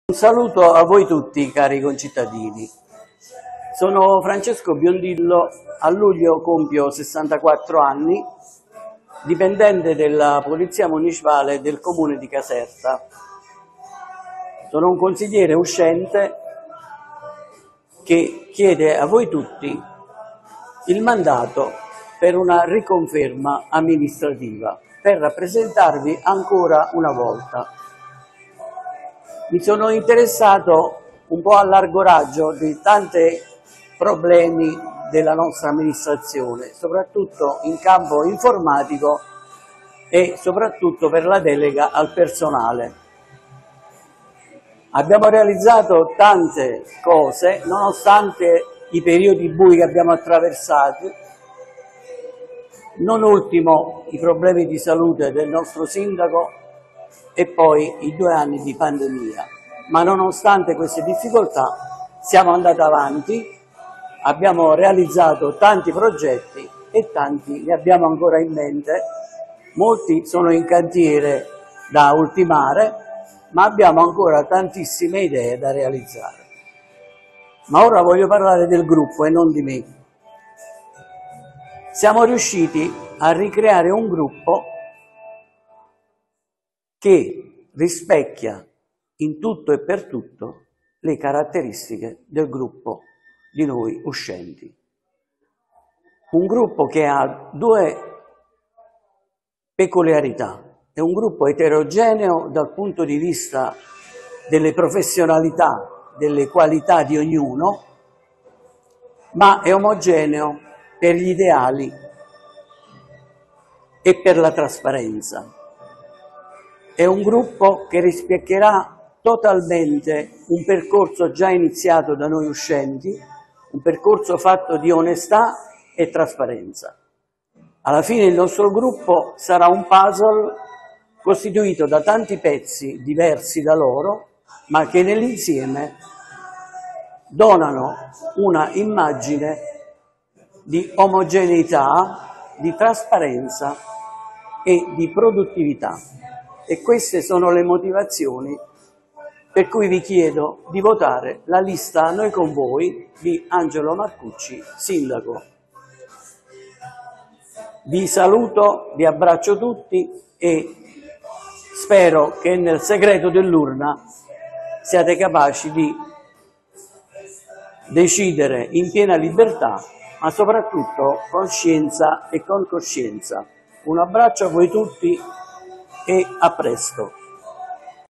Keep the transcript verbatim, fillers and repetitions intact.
Un saluto a voi tutti, cari concittadini. Sono Francesco Biondillo, a luglio compio sessantaquattro anni, dipendente della Polizia Municipale del Comune di Caserta. Sono un consigliere uscente che chiede a voi tutti il mandato per una riconferma amministrativa, per rappresentarvi ancora una volta. Mi sono interessato un po' a largo raggio di tanti problemi della nostra amministrazione, soprattutto in campo informatico e soprattutto per la delega al personale. Abbiamo realizzato tante cose, nonostante i periodi bui che abbiamo attraversato, non ultimo i problemi di salute del nostro sindaco e poi i due anni di pandemia. Ma nonostante queste difficoltà siamo andati avanti, abbiamo realizzato tanti progetti e tanti li abbiamo ancora in mente, molti sono in cantiere da ultimare, ma abbiamo ancora tantissime idee da realizzare. Ma ora voglio parlare del gruppo e non di me. Siamo riusciti a ricreare un gruppo che rispecchia in tutto e per tutto le caratteristiche del gruppo di noi uscenti. Un gruppo che ha due peculiarità. È un gruppo eterogeneo dal punto di vista delle professionalità, delle qualità di ognuno, ma è omogeneo per gli ideali e per la trasparenza. È un gruppo che rispecchierà totalmente un percorso già iniziato da noi uscenti, un percorso fatto di onestà e trasparenza. Alla fine il nostro gruppo sarà un puzzle costituito da tanti pezzi diversi da loro, ma che nell'insieme donano una immagine di omogeneità, di trasparenza e di produttività. E queste sono le motivazioni per cui vi chiedo di votare la lista Noi con voi di Angelo Marcucci, sindaco. Vi saluto, vi abbraccio tutti e spero che nel segreto dell'urna siate capaci di decidere in piena libertà, ma soprattutto con scienza e con coscienza. Un abbraccio a voi tutti e a presto.